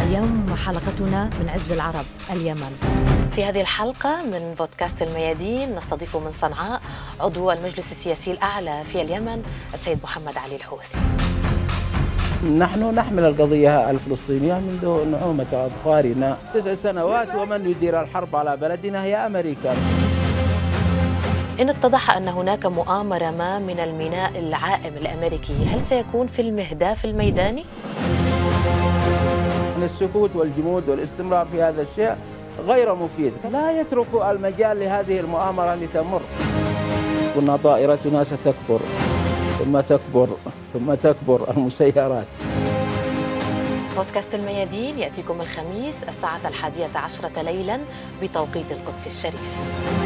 اليوم حلقتنا من عز العرب اليمن. في هذه الحلقة من بودكاست الميادين نستضيف من صنعاء عضو المجلس السياسي الأعلى في اليمن السيد محمد علي الحوثي. نحن نحمل القضية الفلسطينية منذ نعومة أظفارنا 9 سنوات، ومن يدير الحرب على بلدنا هي أمريكا. إن اتضح أن هناك مؤامرة ما من الميناء العائم الأمريكي، هل سيكون في المهداف الميداني؟ السكوت والجمود والاستمرار في هذا الشيء غير مفيد، لا يترك المجال لهذه المؤامرة لتمر. قلنا طائرتنا ستكبر ثم تكبر ثم تكبر المسيرات. بودكاست الميادين يأتيكم الخميس الساعة 11:10 ليلا بتوقيت القدس الشريف.